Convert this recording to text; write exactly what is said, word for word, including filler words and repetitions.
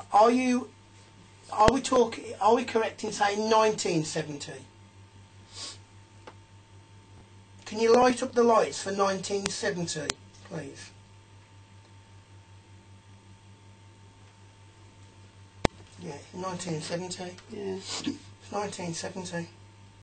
Are you? Are we talking? Are we correct in saying nineteen seventy? Can you light up the lights for nineteen seventy, please? Yeah, nineteen seventy. Yeah. It's nineteen seventy.